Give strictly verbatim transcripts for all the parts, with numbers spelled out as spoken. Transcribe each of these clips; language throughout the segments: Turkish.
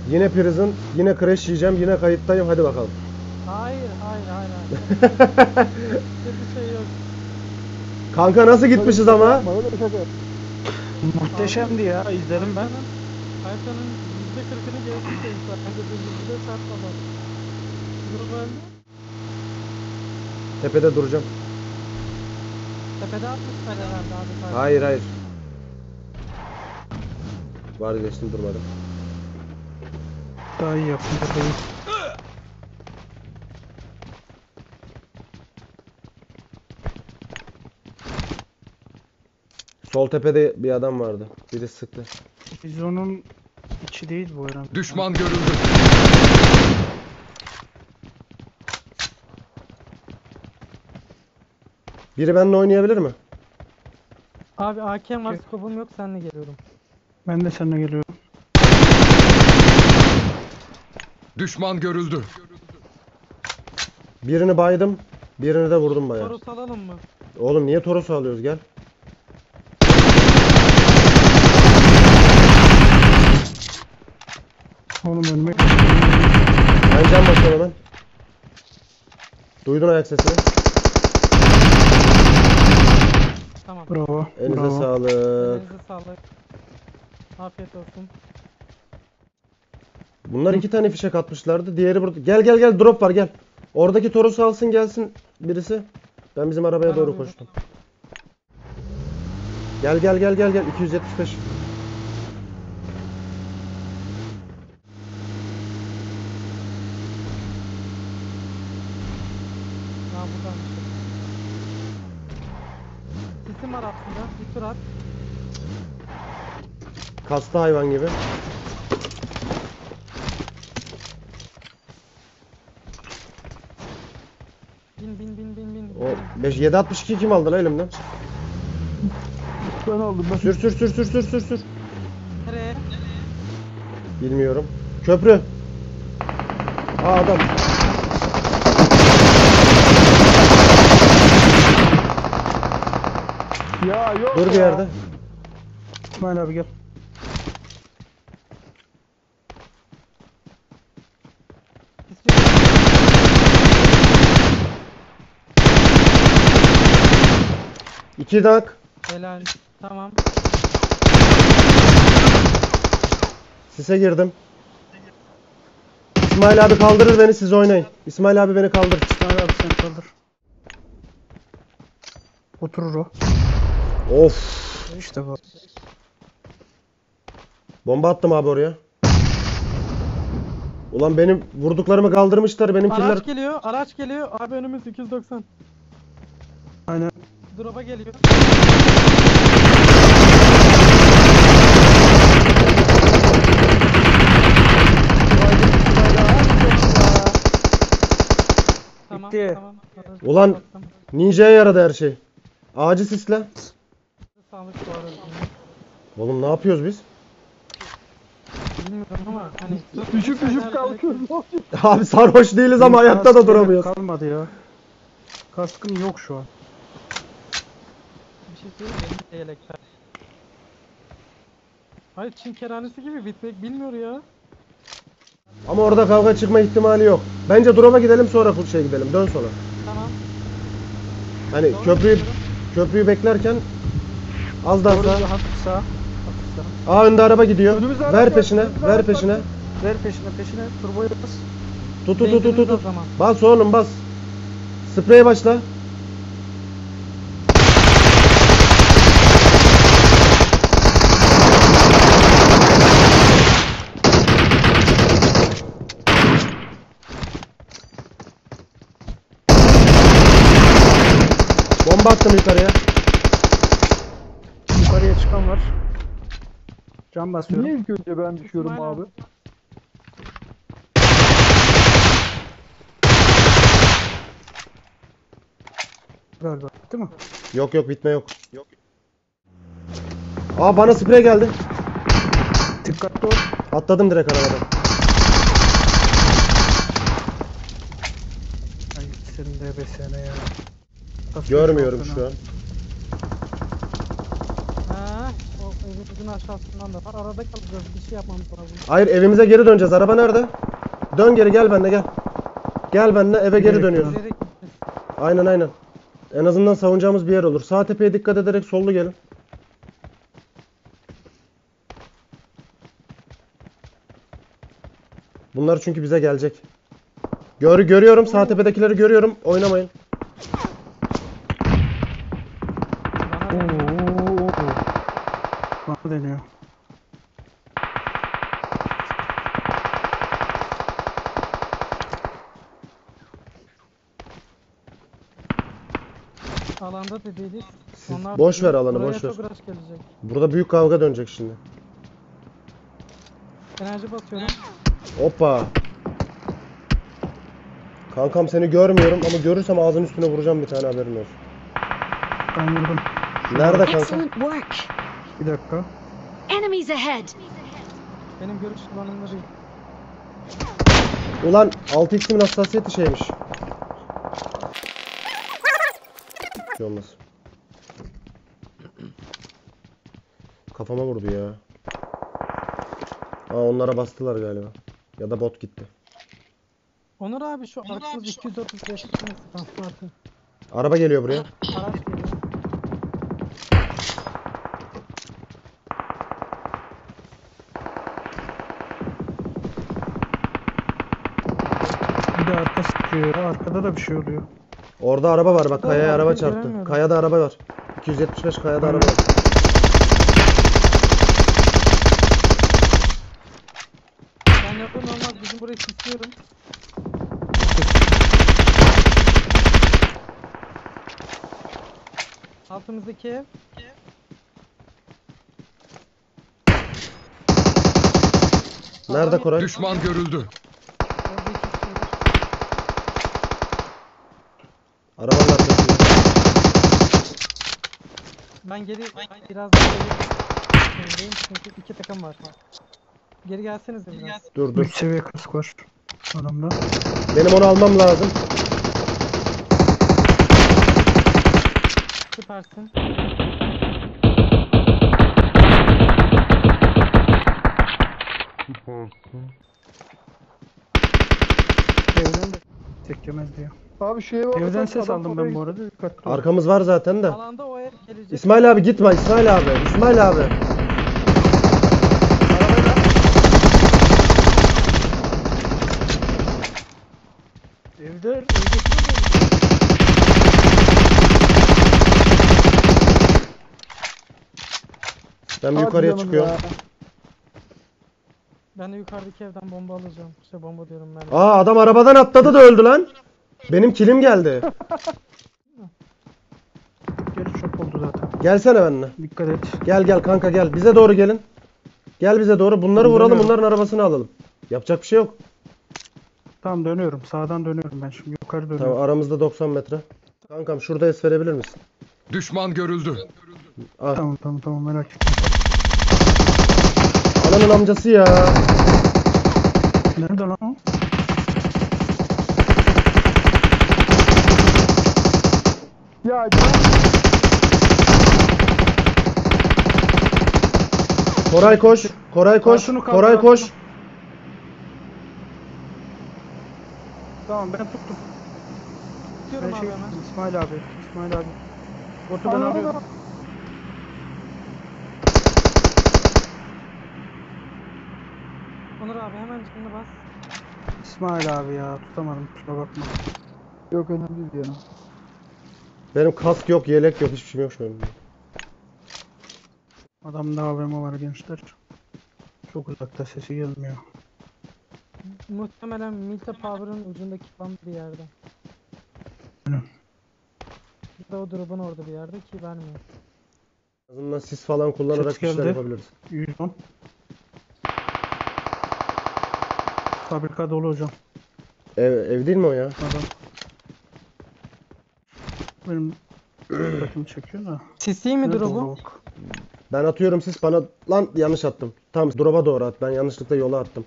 Yine prison, yine crash yiyeceğim, yine kayıttayım. Hadi bakalım. Hayır, hayır, hayır, hayır. Hiçbir şey yok. Kanka nasıl gitmişiz ama? Muhteşemdi ya, izlerim ben. Haritanın yüzde kırkını geçti de işte. Ben de yüzde çarpmadan. Durum öldü. Tepede duracağım. Tepede atmışlar herhalde abi. Hayır hayır. Var geçtim durmadım. Daha iyi yaptım bebeğim. Sol tepede bir adam vardı. Biri sıktı. Biz onun içi değil bu herhalde. Düşman görüldü. Biri benimle oynayabilir mi? Abi A K'm var, Okey. skopum yok, seninle geliyorum. Ben de seninle geliyorum. Düşman görüldü. Birini baydım. Birini de vurdum bayağı. Soru salalım mı? Oğlum niye Toros'u alıyoruz gel. Oğlum önüme... Ben can basıyorum hemen. Duydun ayak sesini. Tamam. Bravo. Elinize bravo. sağlık. Elinize sağlık. Afiyet olsun. Bunlar iki tane fişek atmışlardı. Diğeri burada. Gel gel gel drop var gel. Oradaki Toros'u alsın gelsin birisi. Ben bizim arabaya Ben doğru alıyorum. koştum. Gel gel gel gel gel iki yüz yetmiş beş. Ha buradanmış. Sisim var aslında. Bir tur at. Kastı hayvan gibi. Bin bin bin bin bin. O beş yedi altmış iki kim aldı lan elimden? Ben aldım ben. Sür sür sür sür sür sür sür. Nereye? Bilmiyorum. Köprü. Aa adam. Ya yok Dur bir ya. yerde. İsmail abi gel. İki dak. Helal. Tamam. Sise girdim. İsmail abi kaldırır beni siz oynayın. İsmail abi beni kaldır. İsmail abi sen kaldır. Oturur o. Of. İşte bu. Bomba attım abi oraya. Ulan benim vurduklarımı kaldırmışlar benimkiler. Araç geliyor. Araç geliyor. Abi önümüz iki yüz doksan. Aynen. Drop'a geliyor. Tamam, Bitti. tamam. Ulan ninja'ya yaradı her şey. Ağacı sisle. Sağlık bu arada. Oğlum ne yapıyoruz biz? Bilmiyorum ama hani Düşüp düşüp kalkıyoruz. Abi sarhoş değiliz ama ayakta da duramıyoruz. Kalmadı ya. Kaskım yok şu an. bir şey söyleyeyim mi? Benim de yelekler. Hayır Çin kerhanesi gibi bitmek bilmiyor ya. Ama orada kavga çıkma ihtimali yok. Bence drop'a gidelim sonra full şey gidelim. Dön sola. Tamam. Hani Doğru köprüyü diyorum. köprüyü beklerken az daha Doğru sağ. hafif sağ. Hafif sağ. Aa önde araba gidiyor. Önümüzde araba Ver var, peşine, önümüzde ver araba peşine. var. Ver peşine peşine. Turboya bas. Tut tut tut tut Benzinimiz o tut. zaman. Bas oğlum bas. Spreye başla. Bomba attım yukarıya. Yukarıya çıkan var. Can basıyorum. Niye ilk önce ben düşüyorum İsmail abi? abi. Galiba. Değil mi? Yok yok bitme yok. Yok. Aa bana sprey geldi. Dikkatli ol. Atladım direkt arabadan. Ay senin de be sene ya. Kasıyor Görmüyorum altına. şu an. Ha, o evet. Evimizin aşağısından da var. Arada kalacağız. Bir şey yapmamız lazım. Hayır, evimize geri döneceğiz. Araba nerede? Dön geri, gel benimle gel. Gel benimle, eve geri Direkt dönüyoruz. Bilerek gideceğiz. Aynen aynen. En azından savunacağımız bir yer olur. Sağ tepeye dikkat ederek sollu gelin. Bunlar çünkü bize gelecek. Gör, görüyorum. Sağ tepedekileri görüyorum. Oynamayın. Bana Oo. Bana deniyor. alanda da değiliz. Siz Onlar boş ver alanı, buraya boş ver. çok rush gelecek. Burada büyük kavga dönecek şimdi. Enerji basıyorum. Hoppa. Kankam seni görmüyorum ama görürsem ağzının üstüne vuracağım bir tane, haberin olsun. Ben vurdum. Nerede kanka? Excellent work. Bir dakika. Enemies ahead. Benim görüş alanımda değil. Ulan altı x'imin hassasiyeti şeymiş. Bir şey olmaz. Kafama vurdu ya. Aa, onlara bastılar galiba. Ya da bot gitti. Onur abi şu arkamız iki yüz otuz beş transportu. Araba geliyor buraya. Araç geliyor. Bir de arka sıkıyor. Arkada da bir şey oluyor. Orada araba var bak, kayaya araba arkayı çarptı. göremiyorum. Kayada araba var. iki yüz yetmiş beş kayada araba var. Ben yapın olmaz, bizim burayı sisliyorum. Altımızdaki ev. Nerede Koray? Düşman görüldü. Orada iki kişi var. Arabanın arkasında. Ben geri biraz daha geri gideyim çünkü iki takım var. Geri gelsenize biraz. Dur dur. üç seviye kask var. Adamda. Benim onu almam lazım. Süpersin. Evden de tek yemez diyor. Abi şeye bak. Evden ses aldım ben bu arada. Dikkatli ol. Arkamız var zaten de. Alanda o ev gelecek. İsmail abi gitme, İsmail abi. İsmail abi. Evde evde Ben bir Hadi yukarıya canım çıkıyorum. ya. Ben de yukarıdaki evden bomba alacağım. İşte bomba diyorum ben. Aa, adam arabadan atladı da öldü lan. Benim kilim geldi. geri çok oldu zaten. Gelsene benimle. Dikkat et. Gel gel kanka gel. Bize doğru gelin. Gel bize doğru. Bunları vuralım, Dönüyorum. bunların arabasını alalım. Yapacak bir şey yok. Tamam dönüyorum. Sağdan dönüyorum ben şimdi. Yukarı dönüyorum. Tamam, aramızda doksan metre. Kankam şurada es verebilir misin? Düşman görüldü. Al. Tamam tamam tamam merak etme. Ananın amcası ya. Nerede lan o? Ya Koray koş. Koray koş. Altını kaldır, Koray koş. altını. Tamam ben tuttum. Tutuyorum Ben abi şey hemen. İsmail abi. İsmail abi. Botu ben arıyorum. Onur abi hemen canını bas. İsmail abi ya tutamadım kusura bakma. yok önemli değil ya. Benim kask yok, yelek yok, hiçbir şey yok şu an. Adamda A V M var gençler. Çok uzakta sesi gelmiyor. Muhtemelen Milta Power'ın ucundaki tam bir yerde. Aynen. Ya da o drop'un orada bir yerde ki vermiyor. En azından sis falan kullanarak Ses bir şeyler geldi. yapabiliriz. yüz on. Fabrika dolu hocam. Ev, ev değil mi o ya? Adam. Benim dikkatimi çekiyor da. Sisi mi Nerede o drop'u? lavuk? Ben atıyorum, siz bana... Lan yanlış attım. Tam drop'a doğru at. Ben yanlışlıkla yola attım.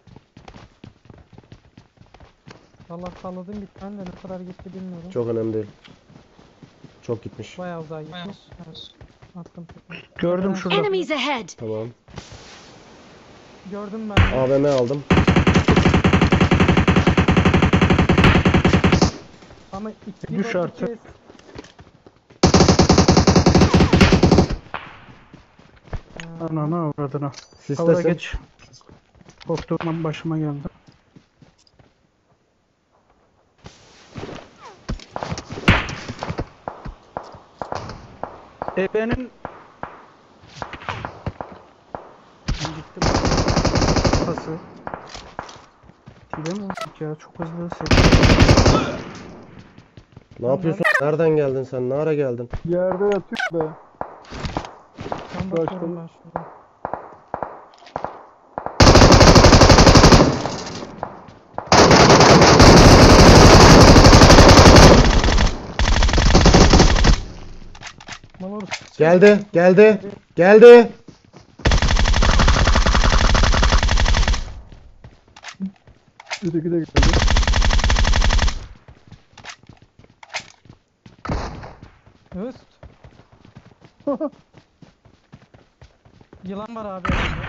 Allah salladım bir tane de ne kadar gitti bilmiyorum. Çok önemli değil. Çok gitmiş. Bayağı uzağa gitmiş. Evet. Attım. Gördüm şurada. Enemies ahead! Tamam. Gördüm ben. A V M aldım. Ama iki Düş bot, artık. iki- Ha, Anana avradına. Havaya Sistesin. geç. Korktuğumdan başıma geldi. Ebenin Ben gittim. Pası. Tile mi vurduk ya? Çok hızlı seviyor. Ne yapıyorsun? Nereden geldin sen? Ne ara geldin? Yerde yatıyor be. Can basıyorum ben şurada. Malor. Geldi, geldi, geldi. Öteki de geldi. Üst. Yılan var abi. önünde.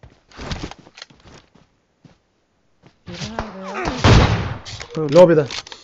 Yeri nerede ya? Lobide.